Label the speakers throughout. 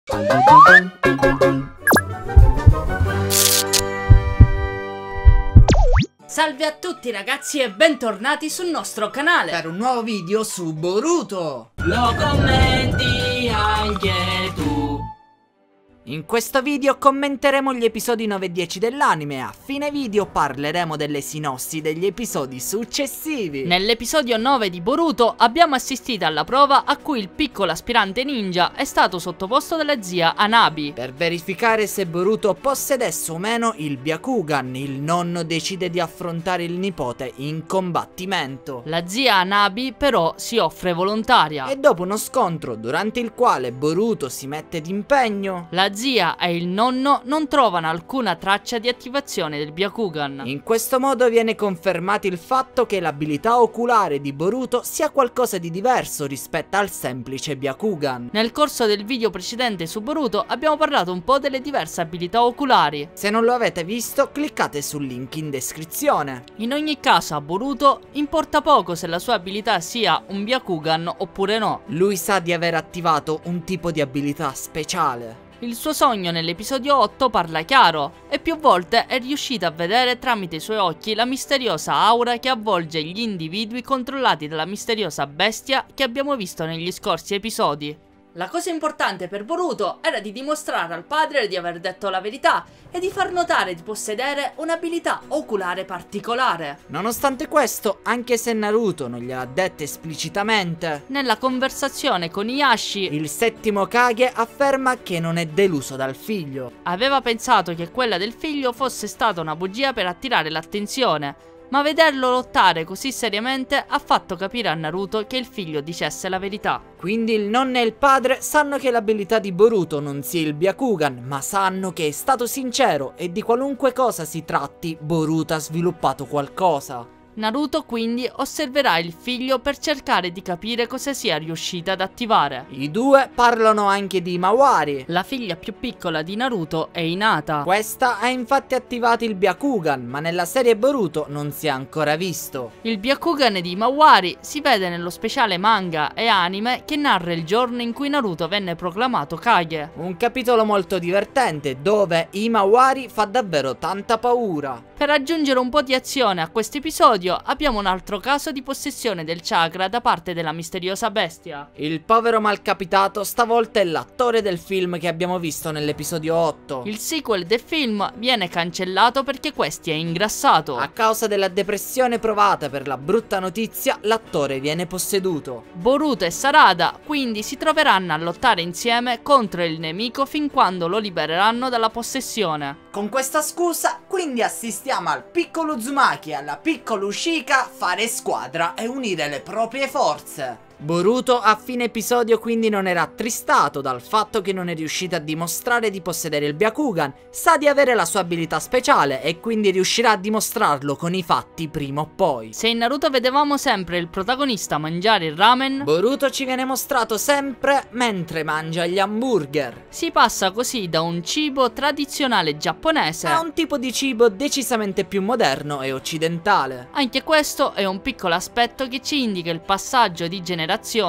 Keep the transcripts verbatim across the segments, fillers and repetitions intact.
Speaker 1: Salve a tutti ragazzi e bentornati sul nostro canale
Speaker 2: per un nuovo video su Boruto.
Speaker 1: Lo commenti anche tu.
Speaker 2: In questo video commenteremo gli episodi nove e dieci dell'anime e a fine video parleremo delle sinossi degli episodi successivi.
Speaker 1: Nell'episodio nove di Boruto abbiamo assistito alla prova a cui il piccolo aspirante ninja è stato sottoposto dalla zia Hanabi
Speaker 2: per verificare se Boruto possedesse o meno il Byakugan. Il nonno decide di affrontare il nipote in combattimento.
Speaker 1: La zia Hanabi però si offre volontaria
Speaker 2: e dopo uno scontro durante il quale Boruto si mette d'impegno,
Speaker 1: la zia e il nonno non trovano alcuna traccia di attivazione del Byakugan.
Speaker 2: In questo modo viene confermato il fatto che l'abilità oculare di Boruto sia qualcosa di diverso rispetto al semplice Byakugan.
Speaker 1: Nel corso del video precedente su Boruto abbiamo parlato un po' delle diverse abilità oculari.
Speaker 2: Se non lo avete visto, cliccate sul link in descrizione.
Speaker 1: In ogni caso a Boruto importa poco se la sua abilità sia un Byakugan oppure no.
Speaker 2: Lui sa di aver attivato un tipo di abilità speciale.
Speaker 1: Il suo sogno nell'episodio otto parla chiaro e più volte è riuscito a vedere tramite i suoi occhi la misteriosa aura che avvolge gli individui controllati dalla misteriosa bestia che abbiamo visto negli scorsi episodi. La cosa importante per Boruto era di dimostrare al padre di aver detto la verità e di far notare di possedere un'abilità oculare particolare.
Speaker 2: Nonostante questo, anche se Naruto non gliel'ha detto esplicitamente,
Speaker 1: nella conversazione con Hiashi,
Speaker 2: il settimo Kage afferma che non è deluso dal figlio.
Speaker 1: Aveva pensato che quella del figlio fosse stata una bugia per attirare l'attenzione, ma vederlo lottare così seriamente ha fatto capire a Naruto che il figlio dicesse la verità.
Speaker 2: Quindi il nonno e il padre sanno che l'abilità di Boruto non sia il Byakugan, ma sanno che è stato sincero e di qualunque cosa si tratti, Boruto ha sviluppato qualcosa.
Speaker 1: Naruto quindi osserverà il figlio per cercare di capire cosa sia riuscita ad attivare.
Speaker 2: I due parlano anche di Himawari,
Speaker 1: la figlia più piccola di Naruto e Hinata.
Speaker 2: Questa ha infatti attivato il Byakugan, ma nella serie Boruto non si è ancora visto.
Speaker 1: Il Byakugan di Himawari si vede nello speciale manga e anime che narra il giorno in cui Naruto venne proclamato Kage.
Speaker 2: Un capitolo molto divertente dove Himawari fa davvero tanta paura.
Speaker 1: Per aggiungere un po' di azione a questo episodio abbiamo un altro caso di possessione del chakra da parte della misteriosa bestia.
Speaker 2: Il povero malcapitato stavolta è l'attore del film che abbiamo visto nell'episodio otto.
Speaker 1: Il sequel del film viene cancellato perché questi è ingrassato.
Speaker 2: A causa della depressione provata per la brutta notizia, l'attore viene posseduto.
Speaker 1: Boruto e Sarada quindi si troveranno a lottare insieme contro il nemico fin quando lo libereranno dalla possessione.
Speaker 2: Con questa scusa quindi assistiamo al piccolo Uzumaki e alla piccola Ushika fare squadra e unire le proprie forze. Boruto a fine episodio quindi non era attristato dal fatto che non è riuscito a dimostrare di possedere il Byakugan, sa di avere la sua abilità speciale e quindi riuscirà a dimostrarlo con i fatti prima o poi.
Speaker 1: Se in Naruto vedevamo sempre il protagonista mangiare il ramen,
Speaker 2: Boruto ci viene mostrato sempre mentre mangia gli hamburger.
Speaker 1: Si passa così da un cibo tradizionale giapponese
Speaker 2: a un tipo di cibo decisamente più moderno e occidentale.
Speaker 1: Anche questo è un piccolo aspetto che ci indica il passaggio di generazione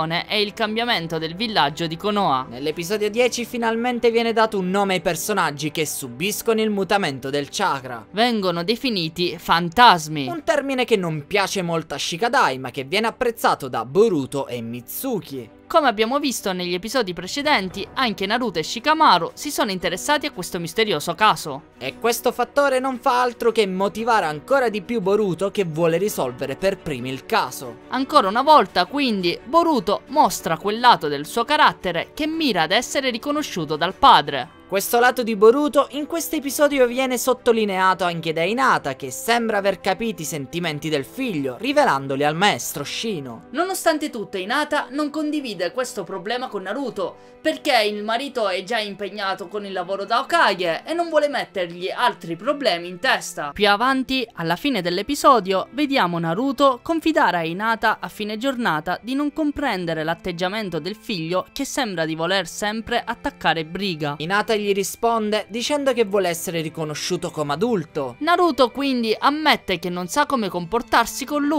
Speaker 1: e il cambiamento del villaggio di Konoha.
Speaker 2: Nell'episodio dieci finalmente viene dato un nome ai personaggi che subiscono il mutamento del chakra.
Speaker 1: Vengono definiti fantasmi,
Speaker 2: un termine che non piace molto a Shikadai ma che viene apprezzato da Boruto e Mitsuki.
Speaker 1: Come abbiamo visto negli episodi precedenti, anche Naruto e Shikamaru si sono interessati a questo misterioso caso.
Speaker 2: E questo fattore non fa altro che motivare ancora di più Boruto che vuole risolvere per primo il caso.
Speaker 1: Ancora una volta, quindi, Boruto mostra quel lato del suo carattere che mira ad essere riconosciuto dal padre.
Speaker 2: Questo lato di Boruto in questo episodio viene sottolineato anche da Hinata, che sembra aver capito i sentimenti del figlio, rivelandoli al maestro Shino.
Speaker 1: Nonostante tutto, Hinata non condivide questo problema con Naruto, perché il marito è già impegnato con il lavoro da Hokage e non vuole mettergli altri problemi in testa. Più avanti, alla fine dell'episodio, vediamo Naruto confidare a Hinata a fine giornata di non comprendere l'atteggiamento del figlio che sembra di voler sempre attaccare Briga.
Speaker 2: Hinata gli risponde dicendo che vuole essere riconosciuto come adulto.
Speaker 1: Naruto quindi ammette che non sa come comportarsi con lui,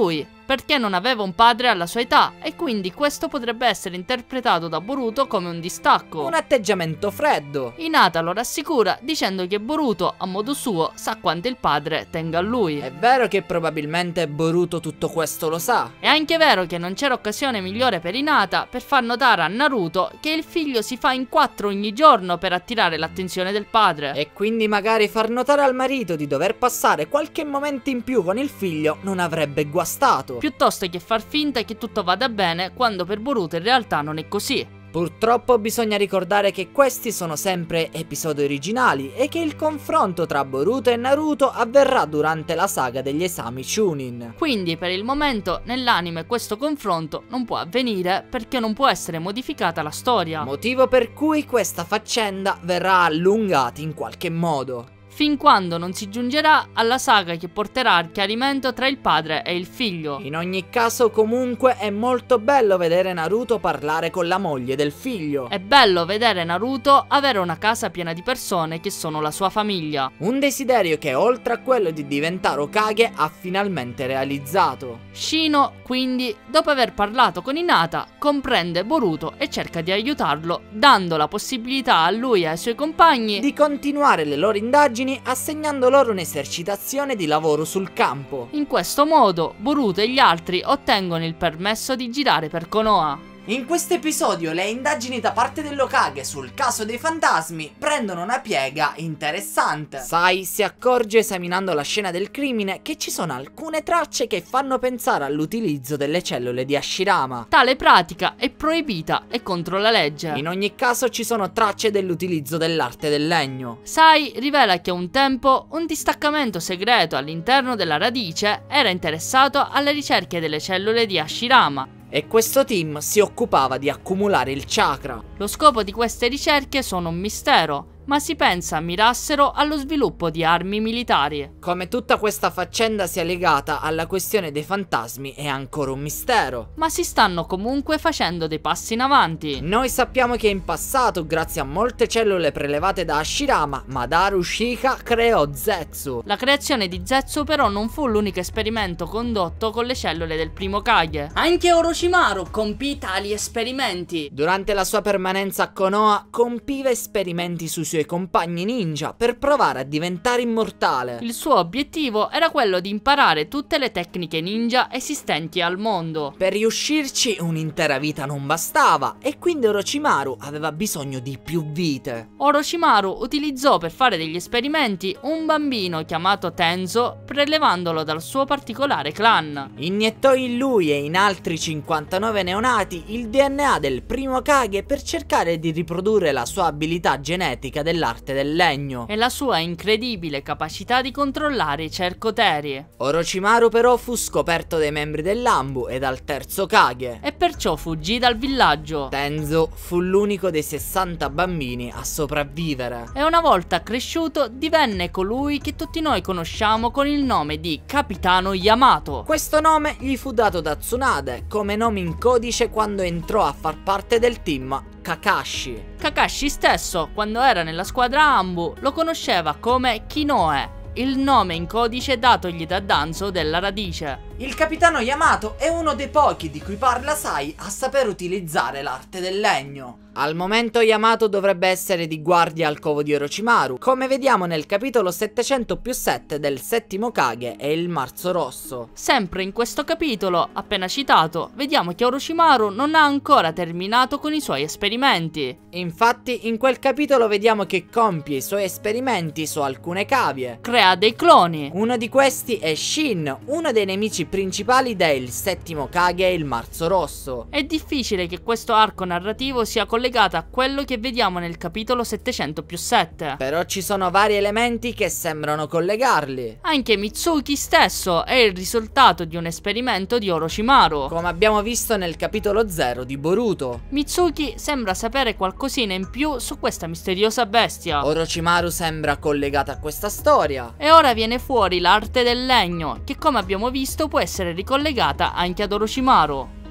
Speaker 1: perché non aveva un padre alla sua età e quindi questo potrebbe essere interpretato da Boruto come un distacco.
Speaker 2: Un atteggiamento freddo.
Speaker 1: Hinata lo rassicura dicendo che Boruto, a modo suo, sa quanto il padre tenga a lui.
Speaker 2: È vero che probabilmente Boruto tutto questo lo sa.
Speaker 1: È anche vero che non c'era occasione migliore per Hinata per far notare a Naruto che il figlio si fa in quattro ogni giorno per attirare l'attenzione del padre.
Speaker 2: E quindi magari far notare al marito di dover passare qualche momento in più con il figlio non avrebbe guastato.
Speaker 1: Piuttosto che far finta che tutto vada bene quando per Boruto in realtà non è così.
Speaker 2: Purtroppo bisogna ricordare che questi sono sempre episodi originali e che il confronto tra Boruto e Naruto avverrà durante la saga degli esami Chunin.
Speaker 1: Quindi per il momento nell'anime questo confronto non può avvenire perché non può essere modificata la storia.
Speaker 2: Motivo per cui questa faccenda verrà allungata in qualche modo.
Speaker 1: Fin quando non si giungerà alla saga che porterà al chiarimento tra il padre e il figlio.
Speaker 2: In ogni caso comunque è molto bello vedere Naruto parlare con la moglie del figlio.
Speaker 1: È bello vedere Naruto avere una casa piena di persone che sono la sua famiglia.
Speaker 2: Un desiderio che oltre a quello di diventare Hokage ha finalmente realizzato.
Speaker 1: Shino quindi, dopo aver parlato con Hinata, comprende Boruto e cerca di aiutarlo, dando la possibilità a lui e ai suoi compagni
Speaker 2: di continuare le loro indagini assegnando loro un'esercitazione di lavoro sul campo.
Speaker 1: In questo modo Boruto e gli altri ottengono il permesso di girare per Konoha.
Speaker 2: In questo episodio le indagini da parte dell'Hokage sul caso dei fantasmi prendono una piega interessante. Sai si accorge esaminando la scena del crimine che ci sono alcune tracce che fanno pensare all'utilizzo delle cellule di Hashirama.
Speaker 1: Tale pratica è proibita e contro la legge.
Speaker 2: In ogni caso ci sono tracce dell'utilizzo dell'arte del legno.
Speaker 1: Sai rivela che un tempo un distaccamento segreto all'interno della radice era interessato alle ricerche delle cellule di Hashirama.
Speaker 2: E questo team si occupava di accumulare il chakra.
Speaker 1: Lo scopo di queste ricerche sono un mistero, ma si pensa mirassero allo sviluppo di armi militari.
Speaker 2: Come tutta questa faccenda sia legata alla questione dei fantasmi è ancora un mistero.
Speaker 1: Ma si stanno comunque facendo dei passi in avanti.
Speaker 2: Noi sappiamo che in passato, grazie a molte cellule prelevate da Hashirama, Madara Uchiha creò Zetsu.
Speaker 1: La creazione di Zetsu però non fu l'unico esperimento condotto con le cellule del primo Kage. Anche Orochimaru compì tali esperimenti.
Speaker 2: Durante la sua permanenza a Konoha compiva esperimenti sui suoi compagni ninja per provare a diventare immortale.
Speaker 1: Il suo obiettivo era quello di imparare tutte le tecniche ninja esistenti al mondo.
Speaker 2: Per riuscirci un'intera vita non bastava e quindi Orochimaru aveva bisogno di più vite.
Speaker 1: Orochimaru utilizzò per fare degli esperimenti un bambino chiamato Tenzo, prelevandolo dal suo particolare clan.
Speaker 2: Iniettò in lui e in altri cinquantanove neonati il D N A del primo Kage per cercare di riprodurre la sua abilità genetica dell'arte del legno
Speaker 1: e la sua incredibile capacità di controllare i cercoteri.
Speaker 2: Orochimaru però fu scoperto dai membri dell'Anbu e dal terzo Kage
Speaker 1: e perciò fuggì dal villaggio.
Speaker 2: Tenzo fu l'unico dei sessanta bambini a sopravvivere
Speaker 1: e una volta cresciuto divenne colui che tutti noi conosciamo con il nome di Capitano Yamato.
Speaker 2: Questo nome gli fu dato da Tsunade come nome in codice quando entrò a far parte del team Kakashi.
Speaker 1: Kakashi stesso, quando era nella squadra Anbu, lo conosceva come Kinoe, il nome in codice datogli da Danzo della radice.
Speaker 2: Il capitano Yamato è uno dei pochi di cui parla Sai a saper utilizzare l'arte del legno. Al momento Yamato dovrebbe essere di guardia al covo di Orochimaru, come vediamo nel capitolo settecento più sette del settimo Kage e il Marzo Rosso.
Speaker 1: Sempre in questo capitolo, appena citato, vediamo che Orochimaru non ha ancora terminato con i suoi esperimenti.
Speaker 2: Infatti in quel capitolo vediamo che compie i suoi esperimenti su alcune cavie.
Speaker 1: Crea dei cloni.
Speaker 2: Uno di questi è Shin, uno dei nemici principali del settimo Kage e il Marzo Rosso.
Speaker 1: È difficile che questo arco narrativo sia collegato a quello che vediamo nel capitolo settecento più sette.
Speaker 2: Però ci sono vari elementi che sembrano collegarli.
Speaker 1: Anche Mitsuki stesso è il risultato di un esperimento di Orochimaru,
Speaker 2: come abbiamo visto nel capitolo zero di Boruto.
Speaker 1: Mitsuki sembra sapere qualcosina in più su questa misteriosa bestia.
Speaker 2: Orochimaru sembra collegata a questa storia.
Speaker 1: E ora viene fuori l'arte del legno, che come abbiamo visto può essere ricollegata anche ad Orochimaru.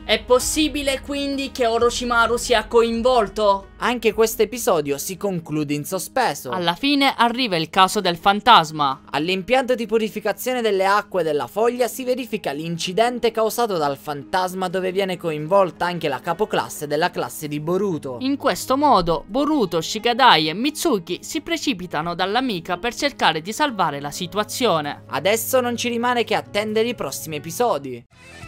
Speaker 1: È possibile quindi che Orochimaru sia coinvolto?
Speaker 2: Anche questo episodio si conclude in sospeso.
Speaker 1: Alla fine arriva il caso del fantasma.
Speaker 2: All'impianto di purificazione delle acque della foglia si verifica l'incidente causato dal fantasma, dove viene coinvolta anche la capoclasse della classe di Boruto.
Speaker 1: In questo modo Boruto, Shikadai e Mitsuki si precipitano dall'amica per cercare di salvare la situazione.
Speaker 2: Adesso non ci rimane che attendere i prossimi episodi.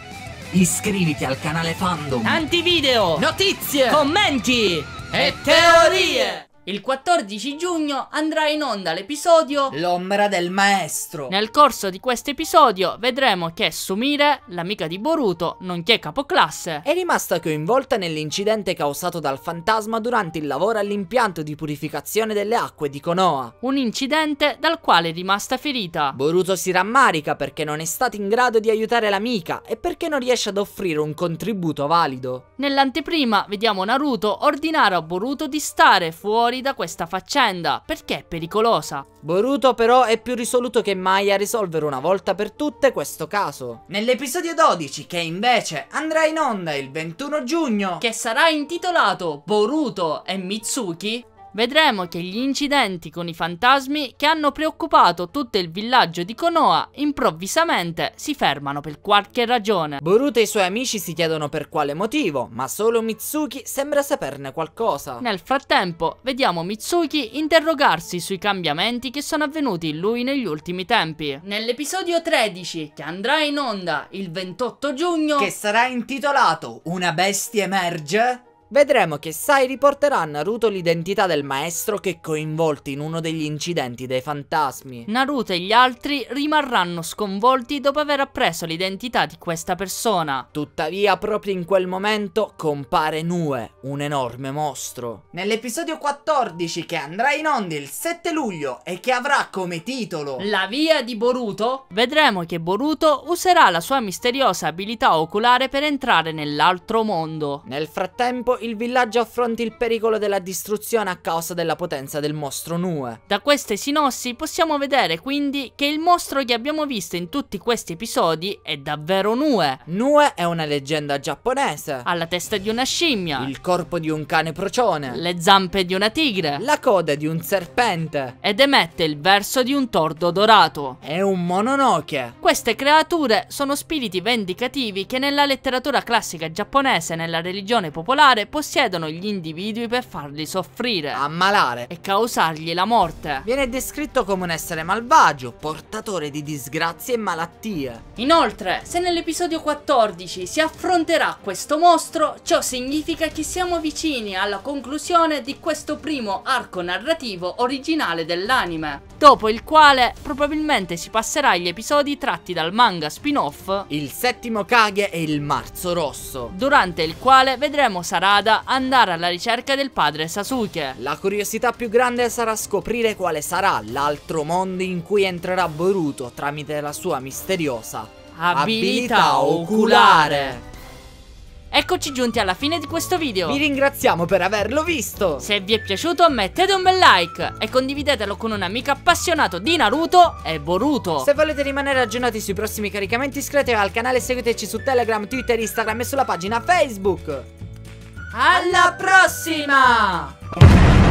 Speaker 2: Iscriviti al canale Fandom.
Speaker 1: Tanti video,
Speaker 2: Notizie,
Speaker 1: commenti
Speaker 2: e teorie.
Speaker 1: Il quattordici giugno andrà in onda l'episodio
Speaker 2: L'ombra del maestro.
Speaker 1: Nel corso di questo episodio vedremo che Sumire, l'amica di Boruto, nonché capoclasse,
Speaker 2: è rimasta coinvolta nell'incidente causato dal fantasma durante il lavoro all'impianto di purificazione delle acque di Konoha.
Speaker 1: Un incidente dal quale è rimasta ferita.
Speaker 2: Boruto si rammarica perché non è stato in grado di aiutare l'amica e perché non riesce ad offrire un contributo valido.
Speaker 1: Nell'anteprima vediamo Naruto ordinare a Boruto di stare fuori da questa faccenda perché è pericolosa.
Speaker 2: Boruto però è più risoluto che mai a risolvere una volta per tutte questo caso. Nell'episodio dodici, che invece andrà in onda il ventuno giugno,
Speaker 1: che sarà intitolato Boruto e Mitsuki, vedremo che gli incidenti con i fantasmi che hanno preoccupato tutto il villaggio di Konoha improvvisamente si fermano per qualche ragione.
Speaker 2: Boruto e i suoi amici si chiedono per quale motivo, ma solo Mitsuki sembra saperne qualcosa.
Speaker 1: Nel frattempo vediamo Mitsuki interrogarsi sui cambiamenti che sono avvenuti in lui negli ultimi tempi. Nell'episodio tredici, che andrà in onda il ventotto giugno,
Speaker 2: che sarà intitolato Una bestia emerge, vedremo che Sai riporterà a Naruto l'identità del maestro che è coinvolto in uno degli incidenti dei fantasmi.
Speaker 1: Naruto e gli altri rimarranno sconvolti dopo aver appreso l'identità di questa persona.
Speaker 2: Tuttavia proprio in quel momento compare Nue, un enorme mostro. Nell'episodio quattordici, che andrà in onda il sette luglio e che avrà come titolo
Speaker 1: La via di Boruto, vedremo che Boruto userà la sua misteriosa abilità oculare per entrare nell'altro mondo.
Speaker 2: Nel frattempo il villaggio affronta il pericolo della distruzione a causa della potenza del mostro Nue.
Speaker 1: Da queste sinossi possiamo vedere quindi che il mostro che abbiamo visto in tutti questi episodi è davvero Nue.
Speaker 2: Nue è una leggenda giapponese.
Speaker 1: Ha la testa di una scimmia,
Speaker 2: il corpo di un cane procione,
Speaker 1: le zampe di una tigre,
Speaker 2: la coda di un serpente
Speaker 1: ed emette il verso di un tordo dorato.
Speaker 2: È un Mononoke.
Speaker 1: Queste creature sono spiriti vendicativi che nella letteratura classica giapponese e nella religione popolare possiedono gli individui per farli soffrire,
Speaker 2: ammalare
Speaker 1: e causargli la morte.
Speaker 2: Viene descritto come un essere malvagio, portatore di disgrazie e malattie.
Speaker 1: Inoltre, se nell'episodio quattordici si affronterà questo mostro, ciò significa che siamo vicini alla conclusione di questo primo arco narrativo originale dell'anime, dopo il quale probabilmente si passerà agli episodi tratti dal manga spin-off
Speaker 2: Il settimo Kage e il Marzo Rosso,
Speaker 1: durante il quale vedremo Sarada andare alla ricerca del padre Sasuke.
Speaker 2: La curiosità più grande sarà scoprire quale sarà l'altro mondo in cui entrerà Boruto tramite la sua misteriosa
Speaker 1: abilità,
Speaker 2: abilità
Speaker 1: oculare.
Speaker 2: oculare.
Speaker 1: Eccoci giunti alla fine di questo video.
Speaker 2: Vi ringraziamo per averlo visto.
Speaker 1: Se vi è piaciuto mettete un bel like e condividetelo con un amico appassionato di Naruto e Boruto.
Speaker 2: Se volete rimanere aggiornati sui prossimi caricamenti iscrivetevi al canale e seguiteci su Telegram, Twitter, Instagram e sulla pagina Facebook.
Speaker 1: Alla prossima!